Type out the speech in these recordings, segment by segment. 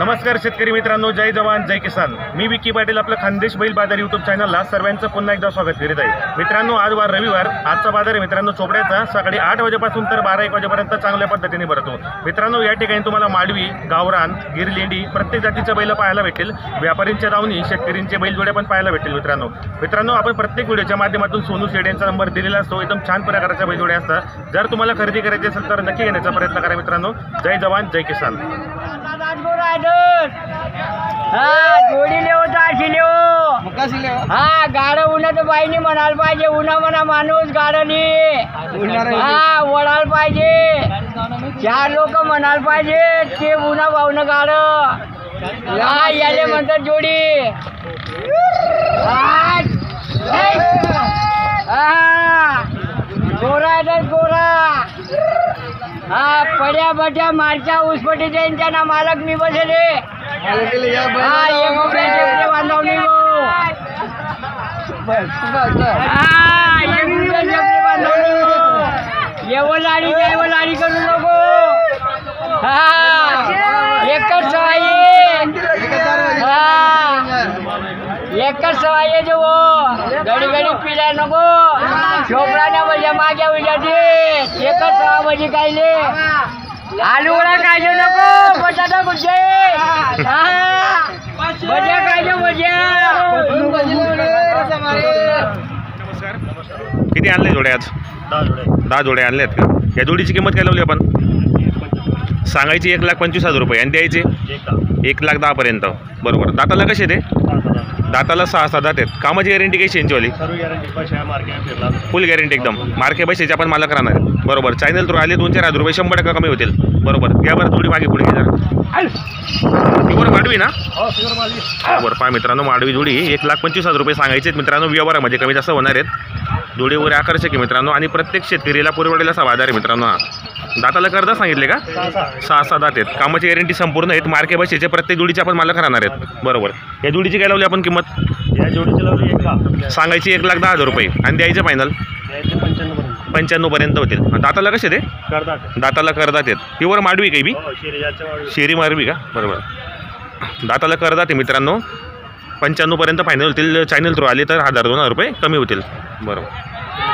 नमस्कार शेतकरी मित्रांनो, जय जवान जय किसान। मी विकी पाटील आपलं खानदेश बैल बाजार यूट्यूब चॅनलला सर्वांचं पुन्हा एकदा स्वागत करीत आहे। मित्रांनो, आज वार रविवार, आजचा बाजार आहे मित्रांनो चोपड्याचा। सकाळी 8 वाजेपासून तर 12-1 वाजेपर्यंत चांगल्या पद्धतीने भरतो। मित्रांनो, या ठिकाणी तुम्हाला माडवी, गावरान, गिरलेंडी प्रत्येक जातीचे बैल पाहायला भेटतील। व्यापारींच्या दावणी, शेतकऱ्यांचे बैलजोड्या पण पाहायला भेटतील। मित्रांनो आपण प्रत्येक व्हिडिओच्या माध्यमातून सोनू शेड यांचा नंबर दिलेला असतो। एकदम छान प्रकारच्या बैलजोड्या असतात। जर तुम्हाला खरेदी करायची असेल तर नक्की घेण्याचा प्रयत्न करा मित्रांनो। जय जवान जय किसान। जोडी लेवता अशी लेव हा गाडं उन्हाचं बाईने म्हणाल पाहिजे। उन्हा म्हणा माणूस गाडनी हा वडाल पाहिजे। 4 लोक म्हणाल पाहिजे ते उन्हा भावनं गाड हा याले म्हणतात जोडी। गोरा तर गोरा हा पड्या बट्या मारच्या उसपटी त्यांच्या ना मालक मी बसले बांधवणी येवलाडी येवलाडी करू नको हा एकच सवाई जो घडी घडी पिला नको छोपराने म्हणजे मागे उजाची एकच सवा म्हणजे कायले आलू वडा खायचो नको बटाटा कुठे भज्या खायचो भज्या। किती आणले जोड्या आज? 10 जोड्या आणल्यात का? या जोडीची किंमत काय लावली आपण? सांगायची 1,25,000 रुपये आणि द्यायचे 1,10,000 पर्यंत। बरोबर। दाताला कसे ते? दाताला 6-7 दात आहेत। कामाची गॅरंटी कशी यांचीवाली? फुल गॅरंटी एकदम। मार्के पैशाचे आपण मालक राहणार आहे। बरोबर। चॅनल थ्रू आले 2-4 हजार रुपये 100% कमी होतील। बरोबर। घ्या बरं थोडी मागे पुढे घ्या। प्युअर माडवी ना? बरोबर। पहा मित्रांनो, माडवी जोडी 1,25,000 रुपये सांगायचे आहेत मित्रांनो। व्यवहारामध्ये कमी जास्त होणार आहेत। जोडी वगैरे आकर्षक आहे मित्रांनो आणि प्रत्येक शेतकरीला पुरवडेला असा बाजार आहे मित्रांनो। हा दाताला करदा सांगितले का? 6-7 दात आहेत। कामाची गॅरंटी संपूर्ण आहेत। मार्के पैशाचे प्रत्येक जोडीचे आपण मालक राहणार आहेत। बरोबर। या जोडीची काय लावली आपण किंमत? या जोडीची लावली सांगायची 1,10,000 रुपये आणि द्यायचं फायनल 95 पर्यंत होतील। दाताला कसे ते? दाताला करदात आहेत। प्युअर माडवी काही बी? शेरी माडवी का? बरोबर। दाताला करदात आहे मित्रांनो। 95 पर्यंत फायनल होतील। चॅनल थ्रू आले तर 1,000-2,000 रुपये कमी होतील। बरोबर।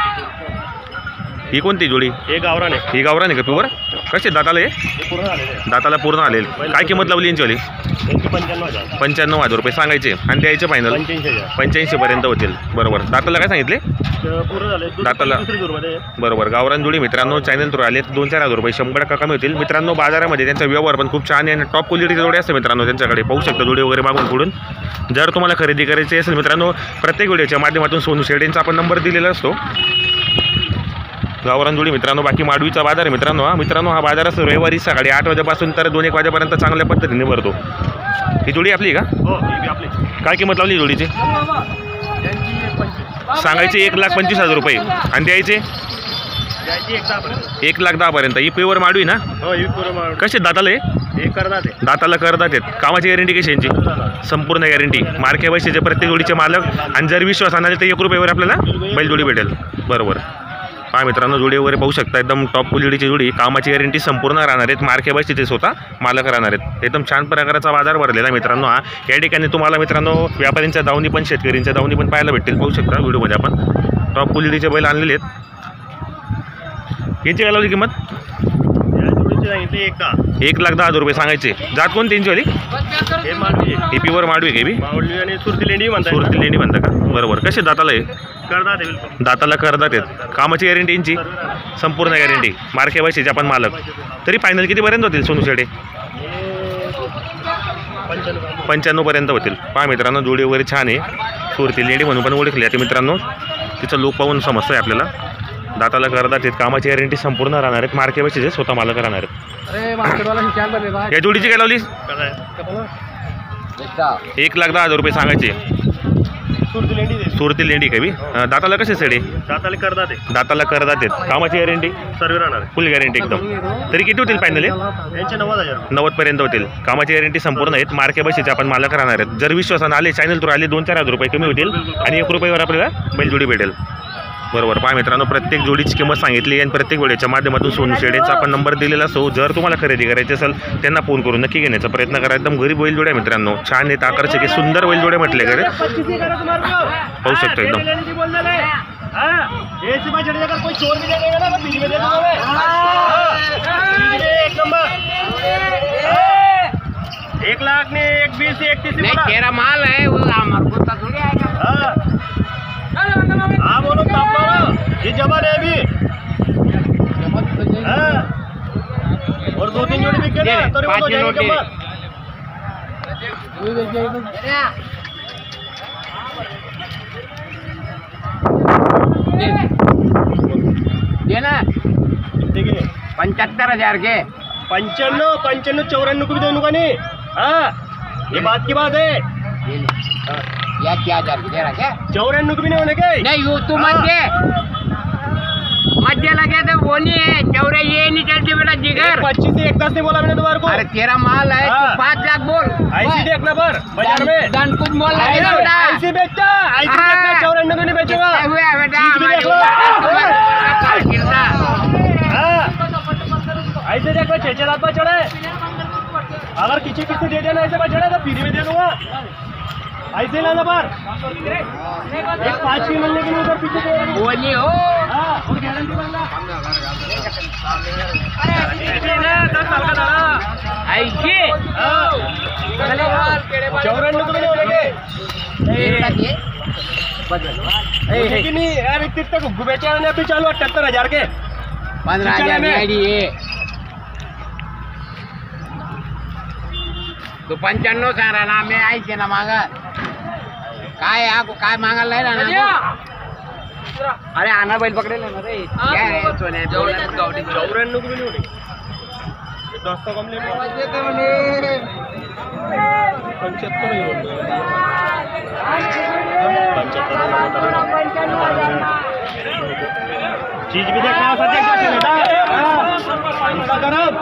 ही कोणती जोडी? हे गावरान आहे। ही गावरान आहे का प्युअर? कसे दाताला? दाताला पूर्ण आले। काय किंमत लावली यांचीवाली? 95,000 रुपये सांगायचे आणि द्यायचे फायनल 85 पर्यंत होतील। बरोबर। दाताला काय सांगितले? दाताला बरोबर। गावरान जोडी मित्रांनो चॅनल थ्रू आले 2-4 हजार रुपये 100% कमी होतील मित्रांनो। बाजारामध्ये त्यांचा व्यवहार पण खूप छान आहे आणि टॉप क्वालिटीचे जोडे असते मित्रांनो त्यांच्याकडे। पाहू शकता जोडी वगैरे मागून पुढून। जर तुम्हाला खरेदी करायची असेल मित्रांनो, प्रत्येक व्हिडिओच्या माध्यमातून सोनू शेड यांचा आपण नंबर दिलेला असतो। गावरान जोडी मित्रांनो। बाकी माडवीचा बाजार आहे मित्रांनो। हा बाजार असतो रविवारी सकाळी 8 वाजेपासून तर 2-1 वाजेपर्यंत चांगल्या पद्धतीने भरतो। ही जोडी आपली का? काय किंमत लावली जोडीची? सांगायचे 1,25,000 रुपये आणि द्यायचे 1,10,000 पर्यंत। ही प्युअर माडवी ना? कसे दाताला? दाताला करदात आहेत। कामाची गॅरंटी कशी यांची? संपूर्ण गॅरंटी। मार्के पैशाचे प्रत्येक जोडीचे मालक आणि जर विश्वास आणाले तर 1 रुपयावर आपल्याला बैलजोडी भेटेल। बरोबर। पहा मित्रांनो, जोडी वगैरे पाहू शकता एकदम टॉप क्वालिटीची जोडी। कामाची गॅरंटी संपूर्ण राहणार आहेत। मार्के पैशाचे स्वतः मालक राहणार आहेत। एकदम छान प्रकारचा बाजार भरलेला मित्रांनो। या ठिकाणी तुम्हाला मित्रांनो व्यापाऱ्यांच्या दावणी पण शेतकऱ्यांच्या दावणी पण पाहायला भेटतील। पाहू शकता व्हिडिओमध्ये आपण टॉप क्वालिटीचे बैल आणलेले आहेत। यांची काय लावली किंमत? 1,10,000 रुपये सांगायचे। जात कोण त्यांचीवाली? हे प्युअर माडवी काही बी? सुरती लेंडी म्हणता का? बरोबर। कसे दाताला आहे? दाताला करदात आहेत। कामाची गॅरंटी यांची संपूर्ण गॅरंटी। मार्के पैशाचे आपण मालक। तरी फायनल कितीपर्यंत होतील सोनू शेडे? 95 पर्यंत होतील। पहा मित्रांनो, जोडी वगैरे छान आहे। सुरती लेंडी म्हणून पण ओळखली जाते मित्रांनो। तिचा लूक पाहून समजतोय आपल्याला। दाताला करदात आहेत। कामाची गॅरंटी संपूर्ण राहणार आहेत। मार्के पैशाचे स्वतः मालक राहणार आहेत। या जोडीची काय लावली? 1,10,000 रुपये सांगायचे। सुरती लेंडी काही बी? दाताला कसे सेडे? दाताला करदात आहेत। कामाची गॅरंटी सर्व राहणार, फुल गॅरंटी एकदम। तरी किती होतील फायनल? 90 पर्यंत होतील। कामाची गॅरंटी संपूर्ण आहेत। मार्के पैशाचे आपण मालक राहणार आहेत। जर विश्वासाने आले चॅनल थ्रू आले 2-4 हजार रुपये कमी होतील आणि 1 रुपयावर आपल्याला बैलजोडी भेटेल। बरोबर. पहा मित्रांनो, प्रत्येक जोडीची किंमत सांगितली आणि प्रत्येक वेळेच्या माध्यमातून सोनू शेडेचा आपण नंबर दिलेला असो. जर तुम्हाला खरेदी करायची असेल त्यांना फोन करून नक्की घेण्याचा प्रयत्न करा. एकदम गरीब बैल जोड्या मित्रांनो, छान आहेत, आकर्षक आहे, सुंदर बैल जोड्या म्हटले गेले. पाहू शकतो एकदम. एक लाख ने 1 20 31 तेरा माल है वो हमारे को थोड़ी आएगा. हाँ बोलो तब बोलो, ये जमा है अभी. और 2-3 जोड़ी बिके ना तो रिपोर्ट हो जाएगी कीमत. देना ठीक है. 75,000 के 95 95 94 को भी दोनों का नहीं. हाँ ये बात की बात है. या क्या 1000 दे रहा क्या? 94 को भी नहीं होने के. नहीं वो तू मध्य लगे तो वो नहीं है चौरे, ये नहीं चलती बेटा जिगर. 25 से 1 10 नहीं बोला मैंने तुम्हारे को. अरे तेरा माल है हाँ. 5 लाख बोल. ऐसी देखना पर बाजार में दन कुछ मोल लगेगा बेटा. ऐसी बेचता, ऐसी हाँ. देखना. 94 को नहीं बेचूंगा. हुआ बेटा चीज भी देख लो. ऐसे देखो 6 लाख पर चढ़े. अगर किसी दे देना ऐसे पर चढ़े तो फ्री में दे दूंगा. ऐसे लाना पर एक 5 की मिलने के लिए उधर पीछे दे. वो नहीं हो. हाँ और गारंटी वाला 10 साल का दाना ऐसे 94 को नहीं होने के. नहीं यार इतने तक बेचा ने अभी चालू 78,000 के 15,000 गाड़ी है तो 95 सांगा ना मी ऐसे ना मागा काय आको काय मागायला नाही ना. अरे आना बैल पकडेल ना रे. काय रे सोन्या 94 को भी नहीं होने. 10 तो कम ले 75 नहीं होने. 75 चीज भी देखना सच्चा बेटा. गरम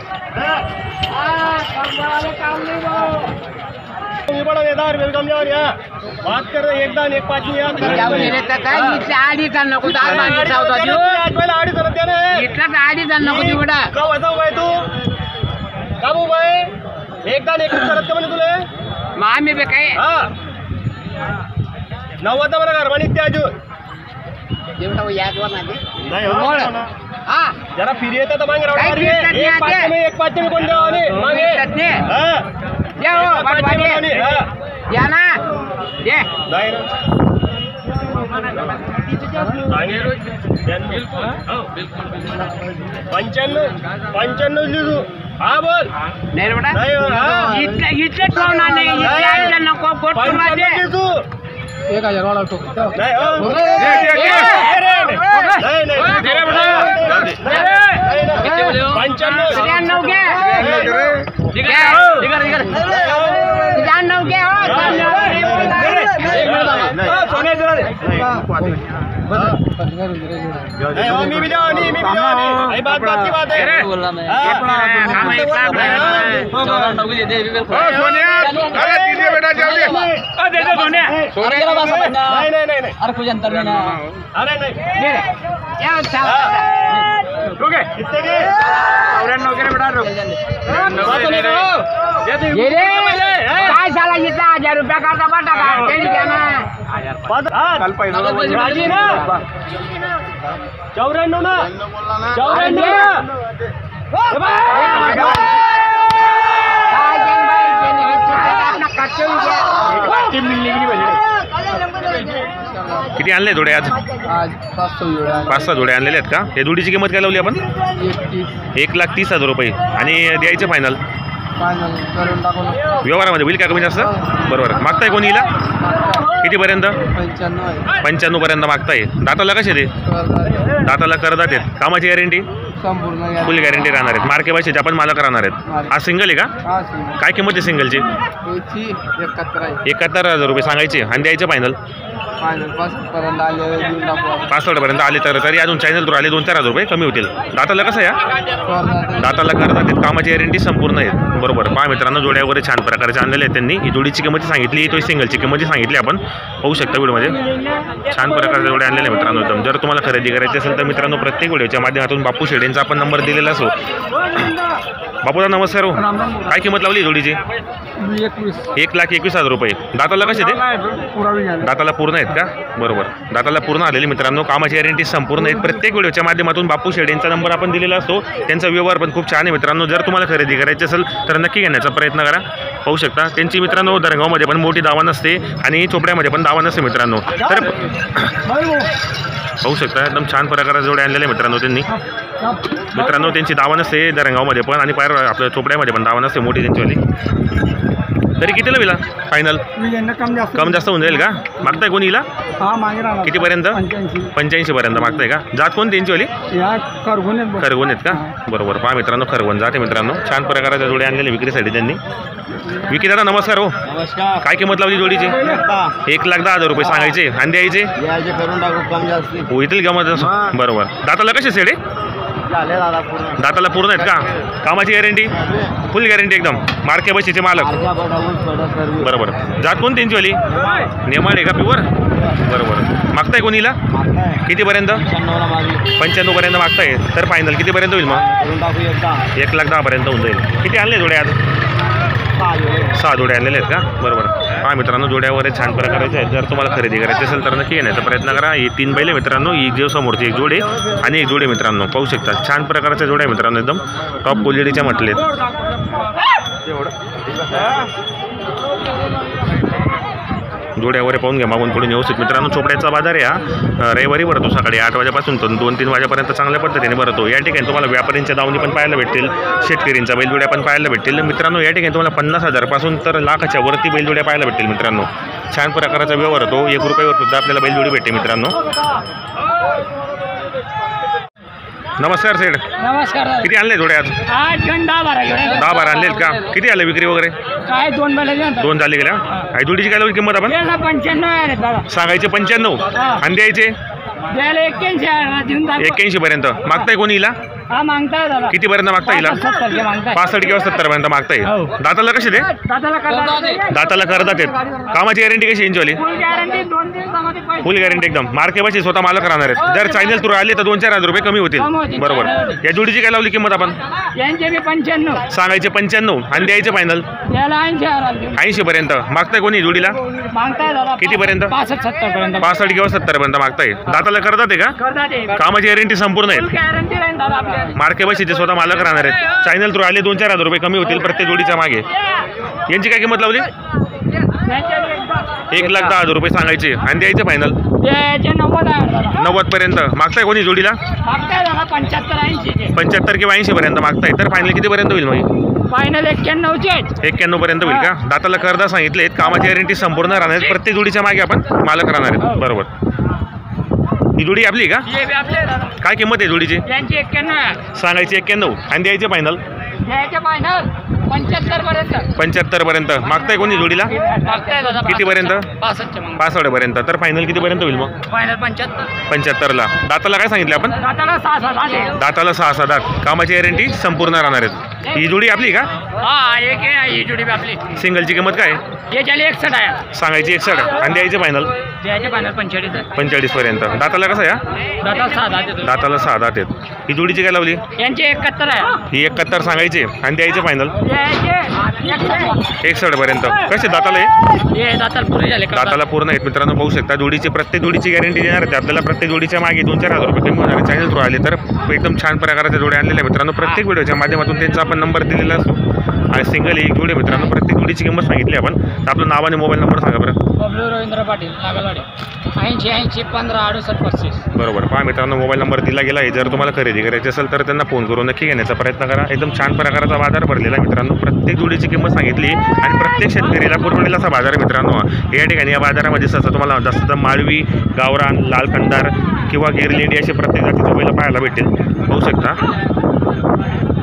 बड़ा देदार वेलकम जाओ यहाँ. बात कर रहे 1 दान 1 5 इथल्या आडीचा नको दार बांधीचा होता देऊ. आडी करत ना. इथलाच आडीचा नको देऊ बेटा. का वाजाव काय तू का भाऊ बाय 1 दान 1 करत का म्हणे तुले. मग आम्ही बे काय हा 90 मला घरमानी ते अजून देवटा याद वर नाही नाही हो हा जरा फिरी येतं तर मागे काय रावणार फिरतात एक नाही ते? 5 में कोण द्यावा नाही मागे. फिरतात नाही. हा द्या हो, एक 5 पाठवा में दे. हा द्या ना दे. नाही ना 95 लिहू. हा बोल नाही रे बेटा. नाही हो, हा. इथले ठेवणार नाही. इथल्या आडीचा नको पोट पुरवा दे. 95 लिहू. 1,000 वाला तो नाही हो. दे, दे, दे. नाही नाही 95 घे. ठीक घे. आहे. 95 घे हो. नहीं हो मी भी जाओ नहीं मी भी जाओ नहीं. आई बात की बात है. नहीं नहीं नहीं अरे कुछ अंतर नहीं ना. अरे नहीं कितने के 94 घे बेटा. ये रे काय झाला इथला 1000 रुपया करता बटा का केली द्या ना. राजी ना 94 ना 94 ना. काय केलं बाई केलं हे तुझं आपला कच्चे घ्या. किती आणले जोडे आज? आज 500 जोड्या 5-6 जोडे आणलेले आहेत का? या जोडीची किंमत काय लावली आपण? 1,30,000 रुपये. आणि द्यायचे फायनल फायनल करून टाकू ना. व्यवहारामध्ये होईल का कमी जास्त? बरोबर. मागताय कोणी हिला कितीपर्यंत? 95 आहे. 95 पर्यंत मागताय. दाताला कसे ते? दाताला करदात आहेत. कामाची गॅरंटी संपूर्ण फुल गॅरंटी राहणार आहेत. मार्के भाषेचे आपण मालक राहणार आहेत. हा सिंगल आहे का? हा काय किंमत आहे सिंगलची? 71 आहे. 71,000 रुपये सांगायचे आणि द्यायचं फायनल फायनल 65 पर्यंत आले देऊन टाकू आपण. 65 पर्यंत आले तर तरी अजून चॅनल थ्रू आले 2-4 हजार रुपये कमी होतील. दाताला कसं आहे करतात. दाताला करतात आहेत, कामाची गॅरंटी संपूर्ण आहे. बरोबर. पहा मित्रांनो, जोड्या वगैरे छान प्रकारचे आणलेले आहेत त्यांनी. ही जोडीची किंमत सांगितली, तो सिंगलची किंमत सांगितली आपण, पाहू शकता व्हिडिओमध्ये. छान प्रकारचे जोडे आणलेले मित्रांनो एकदम. जर तुम्हाला खरेदी करायची असेल तर मित्रांनो प्रत्येक व्हिडिओच्या माध्यमातून बापू शेडेंचा आपण नंबर दिलेला असो. बापूदा नमस्कार हो. काय किंमत लावली जोडीची? 1,21,000 रुपये. दाताला कसे ते? दाताला पूर्ण आहेत का? बरोबर. दाताला पूर्ण आलेली मित्रांनो, कामाची गॅरंटी संपूर्ण आहेत. प्रत्येक व्हिडिओच्या माध्यमातून बापू शेडेंचा नंबर आपण दिलेला असतो. त्यांचा व्यवहार पण खूप छान आहे मित्रांनो. जर तुम्हाला खरेदी करायची असेल तर नक्की घेण्याचा प्रयत्न करा. पाहू शकता त्यांची मित्रांनो दरगावमध्ये पण मोठी दावा नसते आणि चोपड्यामध्ये पण दावा नसते मित्रांनो. तर पाहू शकता एकदम छान प्रकारे जोडे आणलेले मित्रांनो त्यांनी. मित्रांनो त्यांची दावा नसते दरगावमध्ये पण आणि पायर आपल्या चोपड्यामध्ये पण दावा नसते मोठी त्यांचीवाली. तरी कितीला विला फायनल? कम जास्त होऊन जाईल का? मागताय कोणी हिला? कितीपर्यंत? 85 पर्यंत मागताय का? जात कोण त्यांचीवाली? खरगोन आहेत का? बरोबर. पहा मित्रांनो, खरगोन जाते मित्रांनो. छान प्रकाराच्या जोडे आणलेले विक्रीसाठी त्यांनी. विकी दादा नमस्कार हो. नमस्कार. काय किंमत लावली जोडीची? 1,10,000 रुपये सांगायचे आणि द्यायचे करून टाकू कमी जास्त. हो येतील गमत. बरोबर. दाताला कसे सेडे? झाले दादा पूर्ण. दाताला पूर्ण आहेत का? कामाची गॅरंटी? फुल गॅरंटी एकदम. मार्के बशीचे मालक. बरोबर. जात कोण त्यांचीवाली? नेमाड आहे का प्युअर? बरोबर. मागताय कोणीला? कितीपर्यंत? 95 पर्यंत मागताय. तर फायनल कितीपर्यंत होईल मग? 1,10,000 पर्यंत होऊन जाईल. किती आणले जोडे आज? 6 जोडे आणलेले आहेत का? बरोबर. हा मित्रांनो, जोड्या वगैरे छान प्रकारचे आहेत. जर तुम्हाला खरेदी करायची असेल तर नक्की येण्याचा प्रयत्न करा. ही 3 बैल मित्रांनो, एक जीव समोरची एक जोडे आणि एक जोडे मित्रांनो. पाहू शकता छान प्रकारच्या जोड्या मित्रांनो एकदम टॉप क्वालिटीच्या म्हटलेत. जोड्या वगैरे पाहून घ्या मागून पुढे व्यवस्थित मित्रांनो. चोपड्याचा बाजार आहे हा. रविवारी भरतो सकाळी 8 वाजेपासून तर 2-3 वाजेपर्यंत चांगल्या पद्धतीने भरतो. या ठिकाणी तुम्हाला व्यापाऱ्यांच्या दावणी पण पाहायला भेटतील, शेतकऱ्यांच्या बैलजोड्या पण पाहायला भेटतील मित्रांनो. या ठिकाणी तुम्हाला 50,000 पासून तर लाखाच्या वरती बैलजोड्या पाहायला भेटतील मित्रांनो. छान प्रकारचा व्यवहार होतो. 1 रुपयावर सुद्धा आपल्याला बैलजोडी भेटते मित्रांनो. नमस्कार सेठ. नमस्कार. किती आणले जोडे आज? 10-12 आणलेत का? किती आले विक्री वगैरे? काय 2 बैल? 2 झाले गेल्या. आई जोडीची काय लावली किंमत आपण? 95 सांगायचे 95 आणि द्यायचे 81 पर्यंत. मागताय कोणी हिला? हा मागताय दादा. किती पर्यंत मागताय हिला? 65 किंवा 70 पर्यंत मागताय. दाताला कसे ते? दाताला करतात आहेत. कामाची गॅरंटी कशी यांचीवाली? फुल गॅरंटी एकदम. मार्के बशी स्वतः मालक राहणार आहेत. जर चॅनल थ्रू आले तर 2-4 हजार रुपये कमी होतील. बरोबर. या जोडीची काय लावली किंमत आपण? यांचे 95 सांगायचे 95 आणि द्यायचे फायनल 80 पर्यंत. मागताय कोणी जोडीला? मागताय दादा. किती पर्यंत? 65-70 पर्यंत. 65 किंवा 70 पर्यंत मागताय. दाताला करतात आहे का? कामाची गॅरंटी संपूर्ण आहे. गॅरंटी राहील दादा आपल्या. मार्के बशीचे स्वतः मालक राहणार आहेत. चॅनल थ्रू आले 2-4 हजार रुपये कमी होतील प्रत्येक जोडीच्या मागे. यांची काय किंमत लावली? 1,10,000 रुपये सांगायचे आणि द्यायचे फायनल 90 पर्यंत. मागताय कोणी जोडीला? 75 किंवा 80 पर्यंत मागताय. तर फायनल किती पर्यंत होईल मग? फायनल 91 पर्यंत होईल का? दाताला करदा सांगितले. कामाची गॅरंटी संपूर्ण राहणार आहेत. प्रत्येक जोडीच्या मागे आपण मालक राहणार आहेत. बरोबर. ही जोडी आपली का? काय किंमत आहे जोडीची? 91 सांगायची 91 आणि द्यायचे फायनल 75 पर्यंत. मागताय कोणी जोडीला? किती पर्यंत? 65 पर्यंत. तर फायनल किती पर्यंत होईल मग? फायनल 75 ला. दाताला काय सांगितलं आपण? दाताला 6 दात. कामाची गॅरंटी संपूर्ण राहणार आहेत. ही जोडी आपली का? हा एक आहे ही जोडी आपली. सिंगलची किंमत काय? हे झाली 61 आहे. सांगायची 61 आणि द्यायचे फायनल द्यायचे फायनल 45 पर्यंत. दाताला कसं आहे? दाताला 6 दात आहेत. ही जोडीची काय लावली? यांचे 71 आहे. ही 71 सांगायचे आणि द्यायचे फायनल द्यायचे 61 पर्यंत. कसे दाताला हे दाताला पुरे झाले. दाताला पूर्ण आहेत मित्रांनो. पाहू शकता जोडीची प्रत्येक जोडीची गॅरंटी देणार आहे आपल्याला. प्रत्येक जोडीच्या मागे 2-4 हजार रुपये कमी होणार. चॅनल थ्रू आले तर एकदम छान प्रकारच्या जोड्या आणलेल्या मित्रांनो. प्रत्येक व्हिडिओच्या माध्यमातून त्यांचा आपण नंबर दिलेला असतो. आणि सिंगल एक जोडी मित्रांनो. प्रत्येक जोडीची किंमत सांगितली आपण. तर आपलं नाव आणि मोबाईल नंबर सांगा बरं. बबलू रवींद्र पाटील नागलवाडी 80 15 68 35. बरोबर. पहा मित्रांनो मोबाईल नंबर दिला गेला आहे. जर तुम्हाला खरेदी करायची असेल तर त्यांना फोन करून नक्की घेण्याचा प्रयत्न करा. एकदम छान प्रकारचा बाजार भरलेला मित्रांनो. प्रत्येक जोडीची किंमत सांगितली आणि प्रत्येक शेतकरीला पुरवलेला असा बाजार आहे मित्रांनो. या ठिकाणी या बाजारामध्ये सहसा तुम्हाला जास्त माळवी, गावरान, लाल खंडार किंवा गिरलेंडी असे प्रत्येक जातीचे बैल पाहायला भेटेल. पाहू शकता.